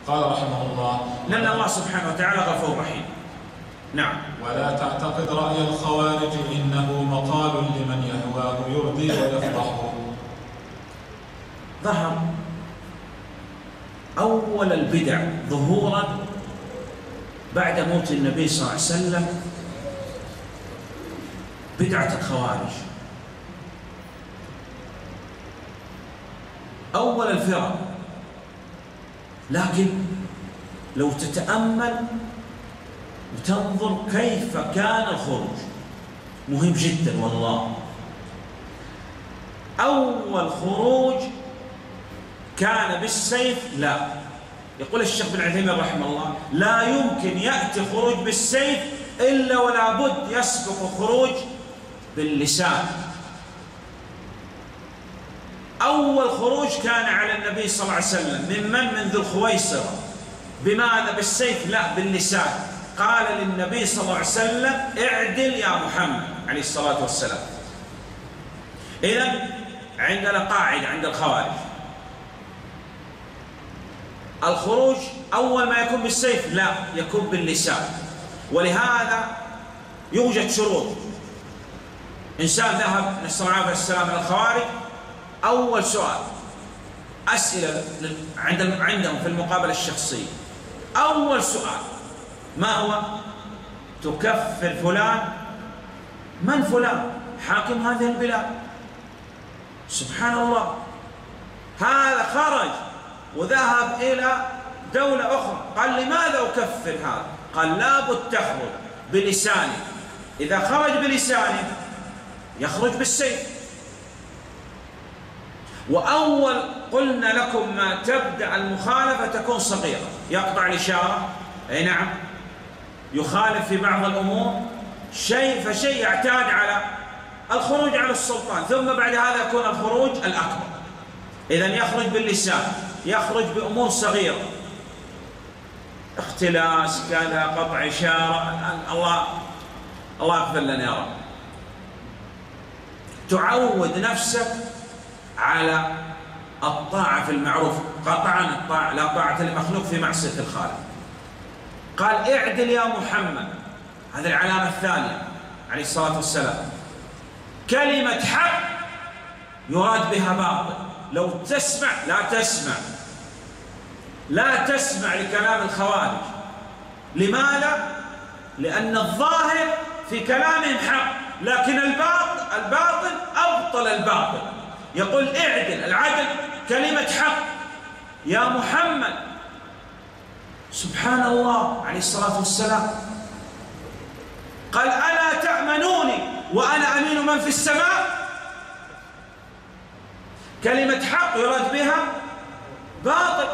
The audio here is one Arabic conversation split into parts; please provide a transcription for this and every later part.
قال رحمه الله: لأن الله سبحانه وتعالى غفور رحيم. نعم. ولا تعتقد رأي الخوارج إنه مقال لمن يهواه يرضي ويفضحه. ظهر أول البدع ظهورا بعد موت النبي صلى الله عليه وسلم بدعة الخوارج، أول الفرق. لكن لو تتأمل وتنظر كيف كان الخروج مهم جدا والله. أول خروج كان بالسيف؟ لا. يقول الشيخ بن عثيمين رحمه الله: لا يمكن يأتي خروج بالسيف إلا ولا بد يسبق خروج باللسان. أول خروج كان على النبي صلى الله عليه وسلم من ذو الخويصرة. بماذا؟ بالسيف؟ لا، باللسان. قال للنبي صلى الله عليه وسلم: اعدل يا محمد عليه الصلاة والسلام. إذن عندنا قاعدة عند الخوارج: الخروج أول ما يكون بالسيف؟ لا، يكون باللسان. ولهذا يوجد شروط. إنسان ذهب نسأل الله عليه السلام إلى الخوارج، أول سؤال، أسئلة عندهم في المقابلة الشخصية. أول سؤال ما هو؟ تكفر فلان. من فلان؟ حاكم هذه البلاد. سبحان الله، هذا خرج وذهب إلى دولة أخرى، قال لماذا أكفر هذا؟ قال لابد تخرج بلسانه. إذا خرج بلسانه يخرج بالسيف. وأول قلنا لكم ما تبدأ المخالفة تكون صغيرة، يقطع الإشارة، أي نعم، يخالف في بعض الأمور شيء فشيء، يعتاد على الخروج على السلطان، ثم بعد هذا يكون الخروج الأكبر. إذن يخرج باللسان، يخرج بأمور صغيرة، اختلاس كذا، قطع إشارة. الله يغفر لنا يا رب. تعود نفسك على الطاعة في المعروف، قطعا الطاعة، لا طاعة لمخلوق في معصية الخالق. قال: اعدل يا محمد. هذه العلامة الثانية عليه الصلاة والسلام. كلمة حق يراد بها باطل. لو تسمع لا تسمع لكلام الخوارج. لماذا؟ لأن الظاهر في كلامهم حق، لكن الباطل أبطل الباطل. يقول: اعدل، العدل كلمة حق يا محمد. سبحان الله عليه الصلاة والسلام. قال: ألا تأمنوني وأنا أمين من في السماء. كلمة حق يراد بها باطل.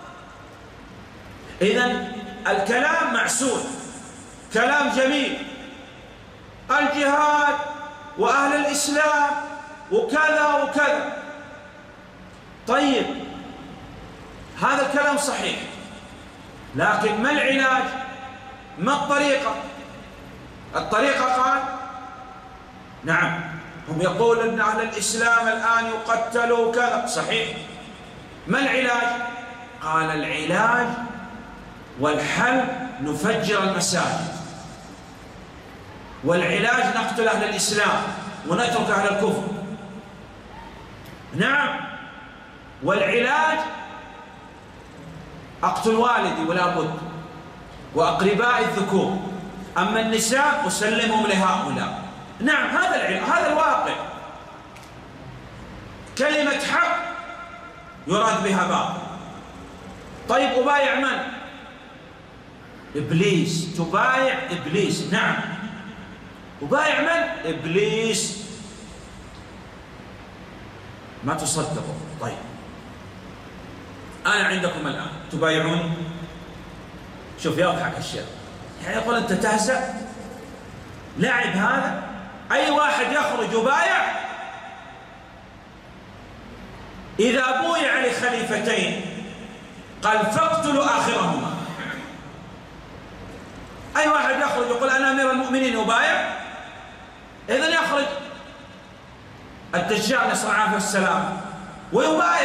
إذن الكلام معسول، كلام جميل، الجهاد وأهل الإسلام وكذا وكذا. طيب، هذا الكلام صحيح، لكن ما العلاج؟ ما الطريقة؟ الطريقة قال: نعم، هم يقولون أن أهل الإسلام الآن يقتلوا كذا، صحيح. ما العلاج؟ قال: العلاج والحل نفجر المساجد، والعلاج نقتل أهل الإسلام ونترك أهل الكفر. نعم، والعلاج أقتل والدي ولا بد، وأقربائي الذكور، أما النساء أسلمهم لهؤلاء. نعم، هذا العلاج، هذا الواقع. كلمة حق يراد بها باطل. طيب، أبايع من؟ إبليس. تبايع إبليس. نعم، أبايع من؟ إبليس. ما تصدقوا. طيب، أنا عندكم الآن تبايعوني؟ شوف يضحك الشيخ، يعني يقول: أنت تهزأ؟ لعب هذا؟ أي واحد يخرج يبايع؟ إذا بويع لخليفتين قال: فاقتلوا آخرهما. أي واحد يخرج يقول: أنا أمير المؤمنين يبايع؟ إذن يخرج الدجال نسأل الله العافية والسلام ويبايع.